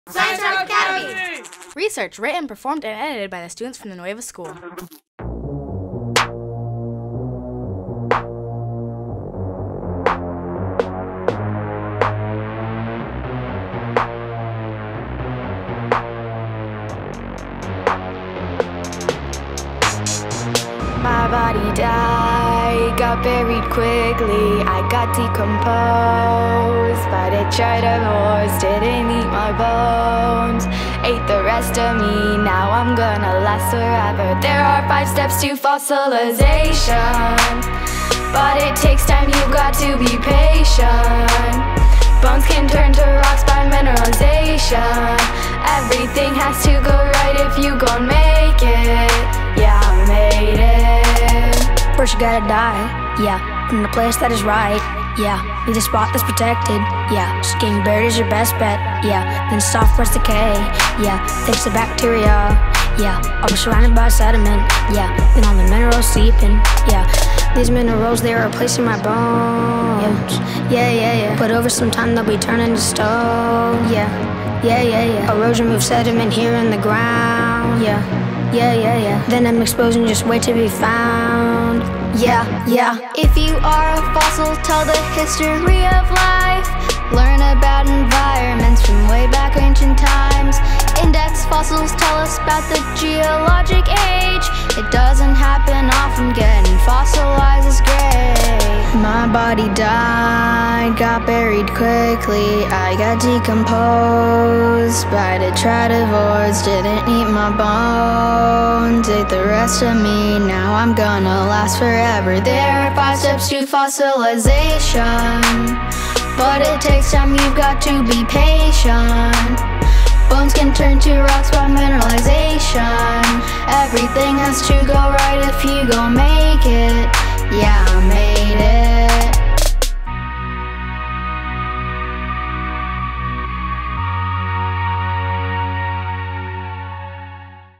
Science Rock Academy! Research written, performed, and edited by the students from the Nueva School. My body died, got buried quickly. I got decomposed by detritovores. Didn't eat my bones, ate the rest of me. Now I'm gonna last forever. There are 5 steps to fossilization, but it takes time, you've got to be patient. Bones can turn to rocks by mineralization. Everything has to go right if you gon' make it. Yeah, I made it. First you gotta die, yeah, in the place that is right, yeah. Need a spot that's protected, yeah. Just getting buried is your best bet, yeah. Then soft press decay, yeah. Takes the bacteria, yeah. I'll be surrounded by sediment, yeah. Then all the minerals seeping, yeah. These minerals, they are replacing my bones, yeah. But over some time they'll be turning to stone, yeah. Erosion moves sediment here in the ground, yeah. Then I'm exposing, just wait to be found, yeah. If you are a fossil, tell the history of life. Learn about environments from way back ancient times. Index fossils tell us about the geologic age. It doesn't happen often, getting fossilized is great. My body died, got buried quickly. I got decomposed by detritovores. Didn't eat my bones, ate the rest of me. Now I'm gonna last forever. There are 5 steps to fossilization, but it takes time, you've got to be patient. Bones can turn to rocks by mineralization. Everything has to go right if you gon' make it. Yeah, I made it.